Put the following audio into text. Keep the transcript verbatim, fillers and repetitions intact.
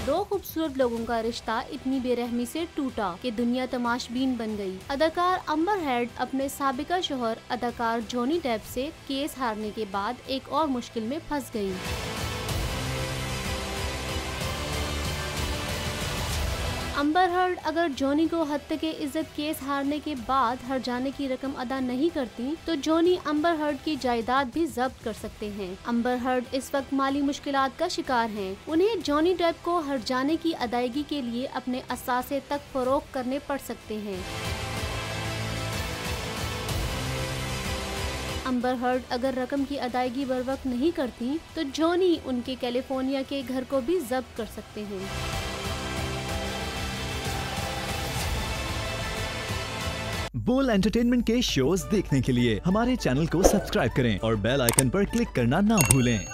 दो खूबसूरत लोगों का रिश्ता इतनी बेरहमी से टूटा कि दुनिया तमाशबीन बन गई। अदाकार अम्बर हर्ड अपने साबिका शोहर अदाकार जॉनी डेप से केस हारने के बाद एक और मुश्किल में फंस गई। अम्बर हर्ड अगर जॉनी को हत्या के इज्जत केस हारने के बाद हर जाने की रकम अदा नहीं करती तो जॉनी अम्बर हर्ड की जायदाद भी जब्त कर सकते हैं। अम्बर हर्ड इस वक्त माली मुश्किलात का शिकार हैं। उन्हें जॉनी डेप को हर जाने की अदायगी के लिए अपने असासे तक फरोख्त करने पड़ सकते हैं। अम्बर हर्ड अगर रकम की अदायगी बर वक्त नहीं करती तो जॉनी उनके कैलिफोर्निया के घर को भी जब्त कर सकते हैं। बोल एंटरटेनमेंट के शोज देखने के लिए हमारे चैनल को सब्सक्राइब करें और बेल आइकन पर क्लिक करना ना भूलें।